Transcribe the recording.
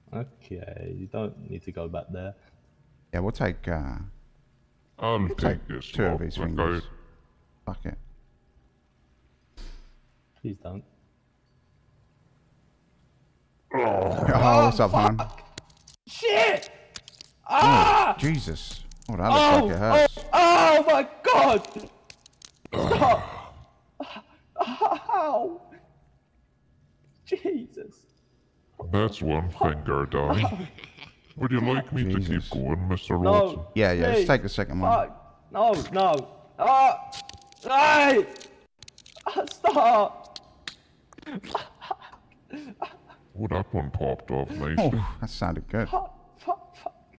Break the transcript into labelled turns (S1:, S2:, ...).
S1: Okay, you don't need to go back there.
S2: Yeah, we'll take,
S3: I'll take this
S2: two of
S3: lock.
S2: his
S3: Like
S2: fingers. Fuck it.
S1: Please don't.
S2: Oh, what's up, hon?
S1: Shit!
S2: Oh, Jesus. Oh, that looks like it hurts.
S1: Oh my god! Stop! Ow! Jesus.
S3: That's one finger down. Would you like me to
S2: Jesus.
S3: keep going, Mr.
S1: No.
S3: Watson?
S2: Yeah, let's
S1: Please.
S2: take the second one.
S1: Fuck. No, no. Ah! Hey! Stop!
S3: Oh, that one popped off nicely.
S2: Oh, that sounded good.
S1: Fuck, fuck, fuck.